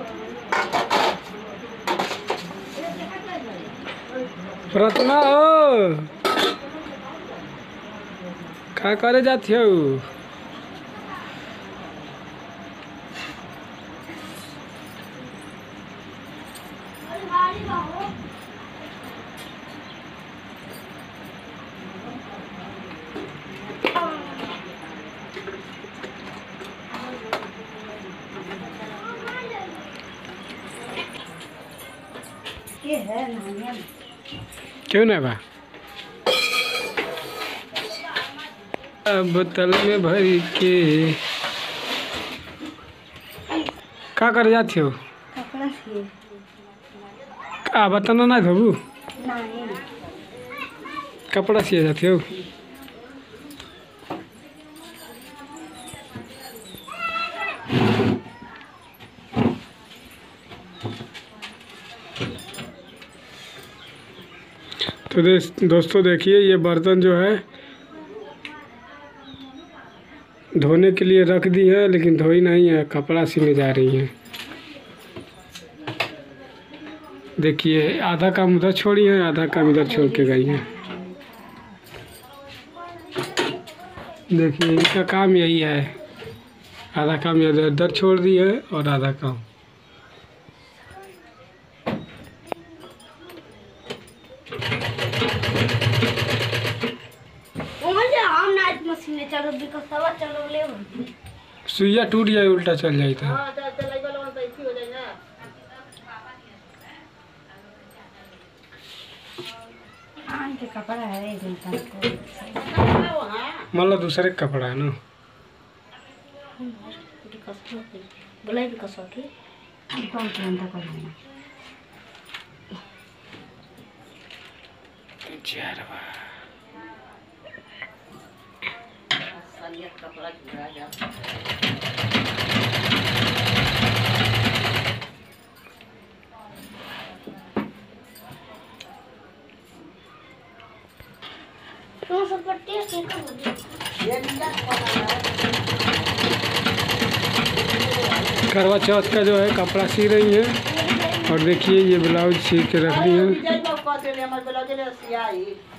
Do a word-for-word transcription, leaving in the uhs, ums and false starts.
रत्ना हो का करे जाती हो? क्यों ना बा बोतल में भर के का कर जाती हो? कपड़ा सिए। का बताना ना धोबू? नहीं। कपड़ा सिए जाती हो? तो दोस्तों देखिए ये बर्तन जो है धोने के लिए रख दी है, लेकिन धोई नहीं है, कपड़ा सीने जा रही है। देखिए आधा काम उधर छोड़ी है, आधा काम इधर छोड़ के गई है। देखिए इनका काम यही है, आधा काम इधर इधर छोड़ दी है और आधा काम सुइया टूट जाए उल्टा चल जाए था। कपड़ा है मतलब दूसरे कपड़ा है ना। बोला भी कसौटी कौन तुरंत करना चारवा कपड़ा चुरा जा तो सब पट्टी से करवा चौथ का जो है कपड़ा सी रही है और देखिए ये ब्लाउज सी के रख दी है।